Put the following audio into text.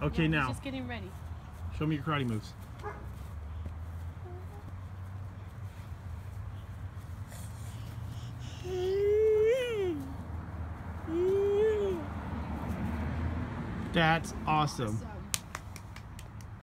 Okay, now. He's just getting ready. Show me your karate moves. That's awesome.